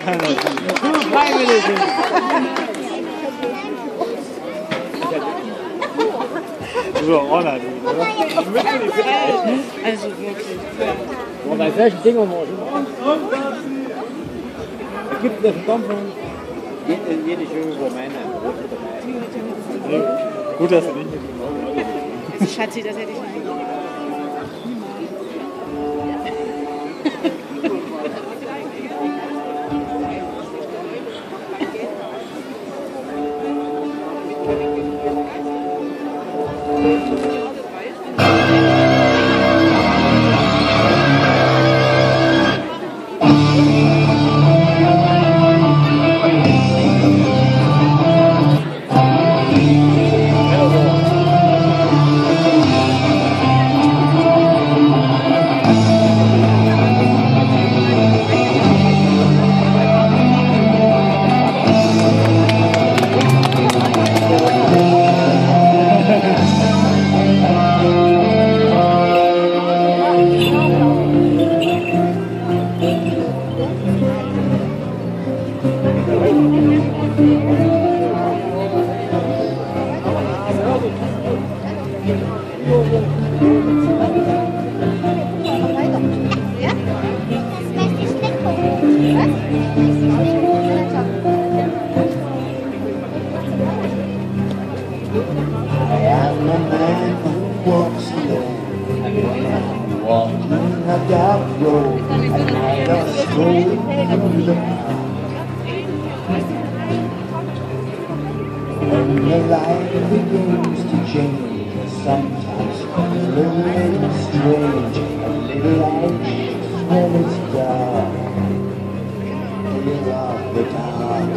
Freiwillig. So, Honor, oder? Also wirklich. Boah, bei solchen Dingen muss es gibt es einen Dampfer. Jede schöne Rumäne. Gut, dass du nicht mitgemacht hast. Also Schatzi, das hätte ich nicht gemacht. When the light begins to change, sometimes a little strange, a little anxious when it's dark. Fear of the dark,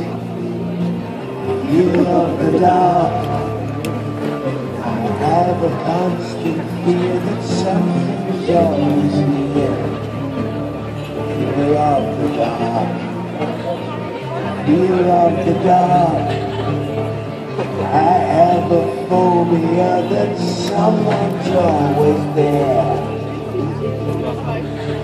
fear of the dark. I have a constant fear that something's always near. Fear of the dark, fear of the dark. I have a phobia that someone's always there.